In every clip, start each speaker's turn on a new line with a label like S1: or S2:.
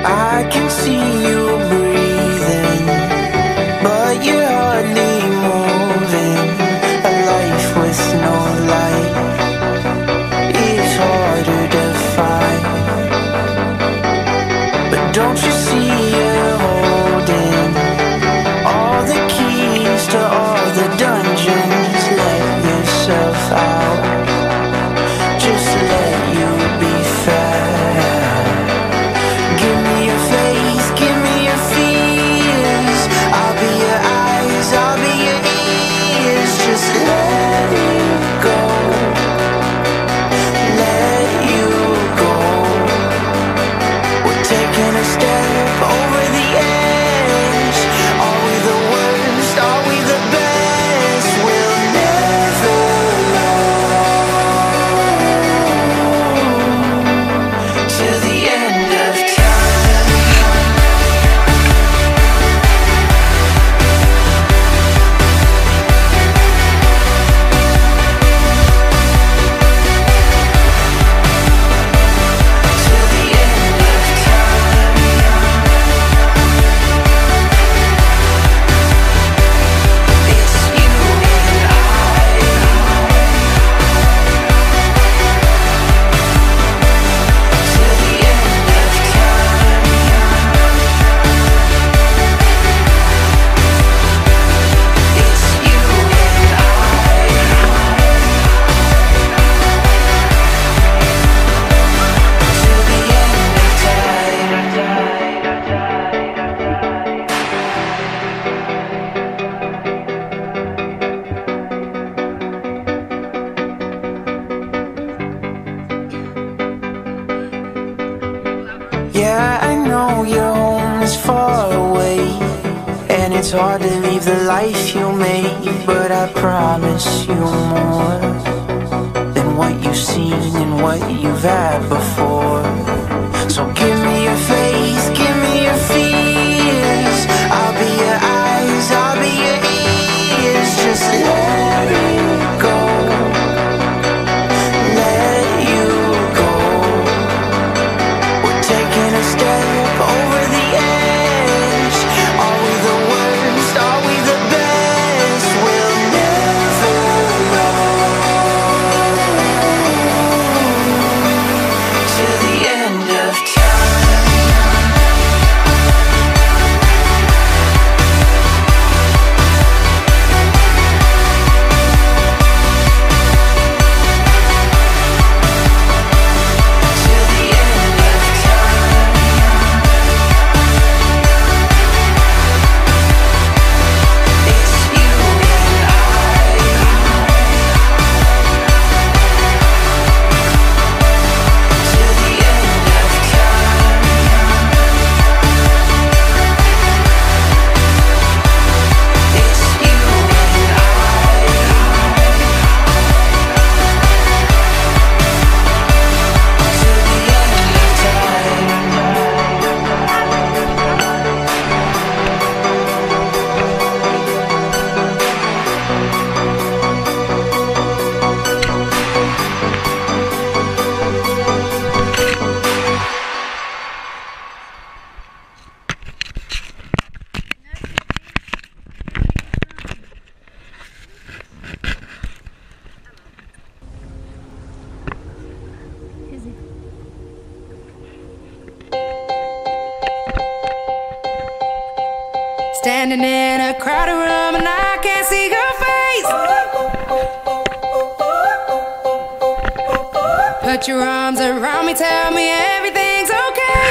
S1: I can see you breathing, but you're hardly moving. A life with no light is harder to find. But don't you see you're holding all the keys to all the dungeons? Let yourself out, just let you be fair. Give me your faith, give me your fears. I'll be your eyes, I'll be your ears. Just let it go, let you go. We're taking a step over the edge. Are we the worst? Are we the best? We'll never know till the end of time. Till the end of time. It's you and I. Till the end of time. It's you and I. Till the end of Yeah, I know your home is far away, and it's hard to leave the life you made. But I promise you more than what you've seen and what you've had before. So give me your faith, give me your fears. I'll be your eyes, I'll be your ears. Just let it go, let you go. We're taking a step over the edge. Are we the worst? Are we the best? We'll never know till the end of time. Till the end of time. It's you and I. Till the end of time. It's you and I. Till the end of time.
S2: Standing in a crowded room and I can't see your face. Put your arms around me, tell me everything's okay.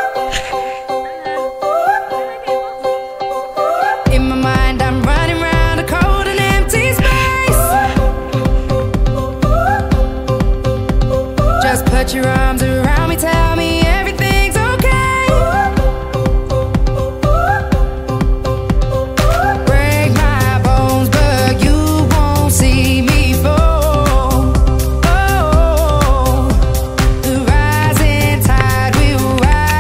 S2: In my mind I'm running round a cold and empty space. Just put your arms around me, tell me everything's okay. Break my bones, but you won't see me fall. Oh, the rising tide will rise.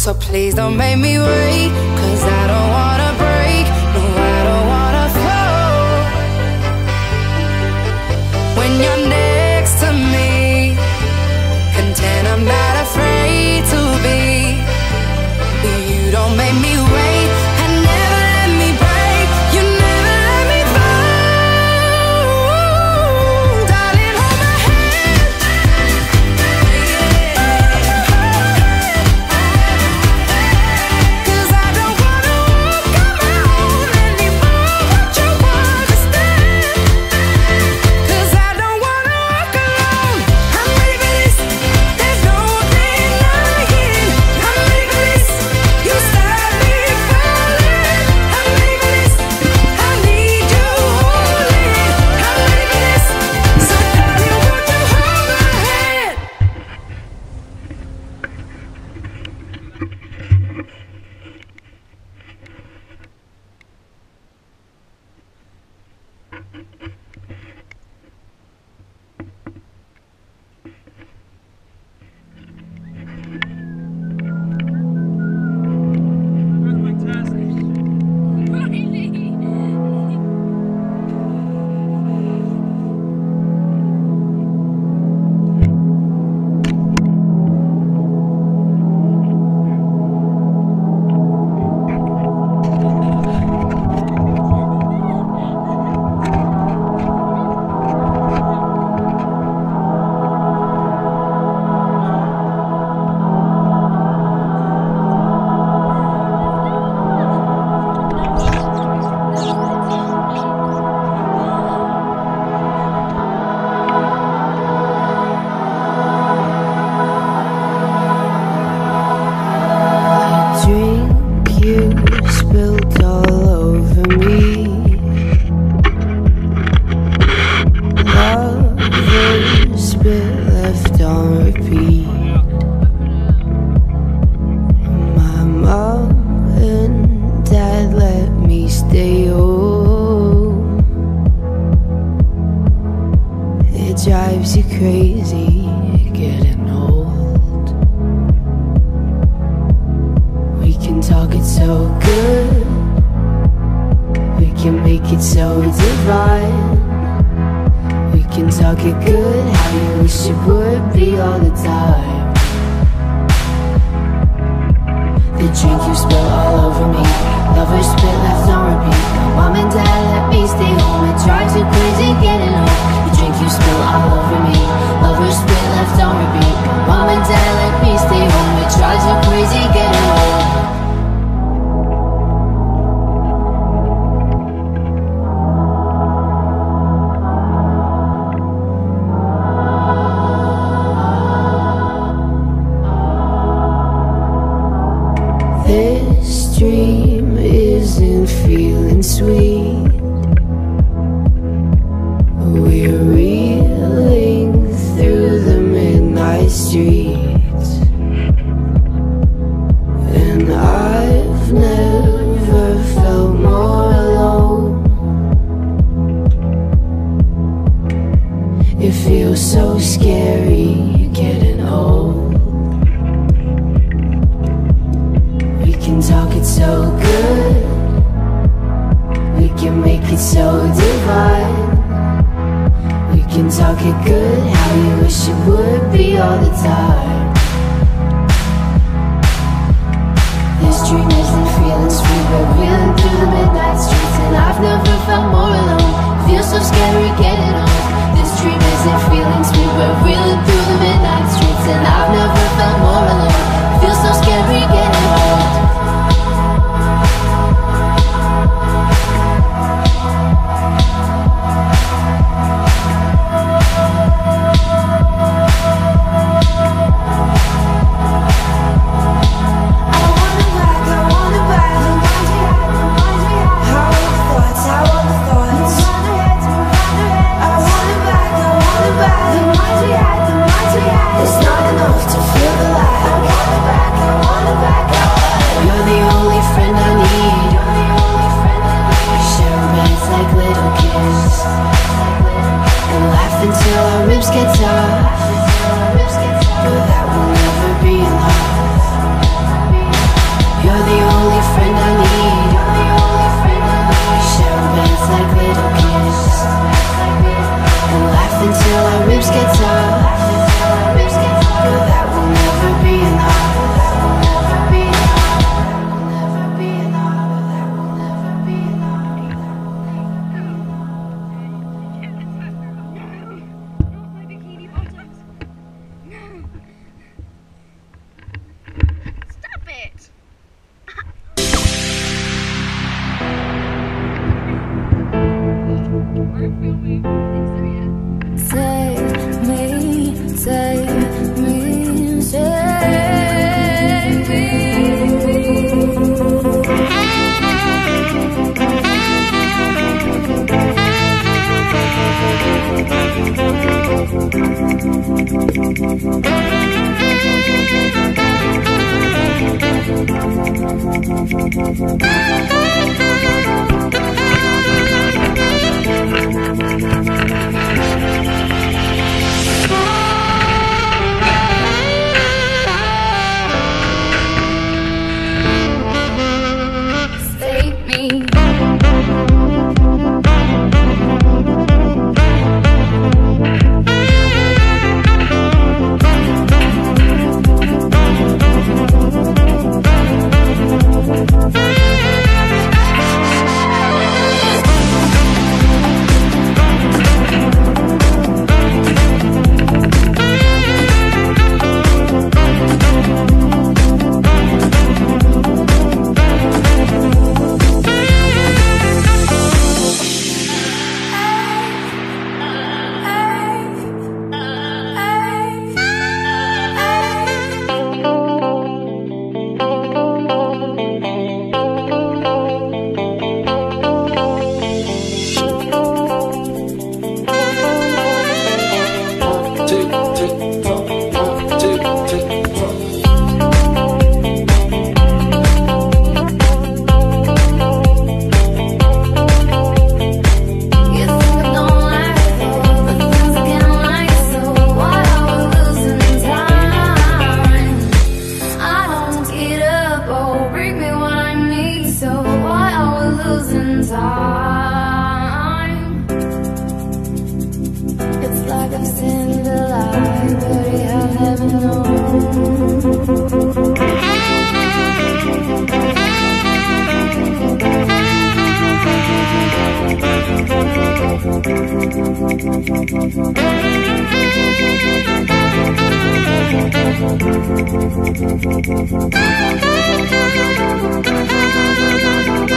S2: So please don't make me wait, 'cause I don't wanna break, no, I don't wanna fall. When you're next to me, content I'm not afraid to be. You don't make me wait, and never let me break. You never let me fall. Darling, hold my hand. Cause I don't wanna walk alone anymore. Won't you understand? Cause I don't wanna walk alone. I'm ready for this, there's no denying. I'm ready for this, you start me falling. I'm ready for this, I need you holding. I'm ready for this, so darling, won't you hold my hand?
S1: Drink you spilled all over me. Lovers spit left on repeat. My mom and dad let me stay home. It drives you crazy getting old. We can talk it so good, we can make it so divine. We can talk it good, how you wish it would be all the time. The drink you spill all over me, lovers spit left on repeat. Mom and dad let me stay home, it drives you crazy getting home. The drink you spill all over me, lovers spit left on repeat. Mom and dad let me stay home, it drives you crazy getting home. This dream isn't feeling sweet. We're reeling through the midnight streets, and I've never felt more alone. It feels so scary getting old. We can talk it so good, we can make it so divine. We can talk it good, how you wish it would be all the time. This dream isn't feeling sweet, we're reeling through the midnight streets, and I've never felt more alone. It feels so scary getting old. This dream isn't feeling sweet, we're reeling through the midnight streets, and I've never felt more alone. It feels so scary getting old. It's not enough to feel alive.
S2: Thank you.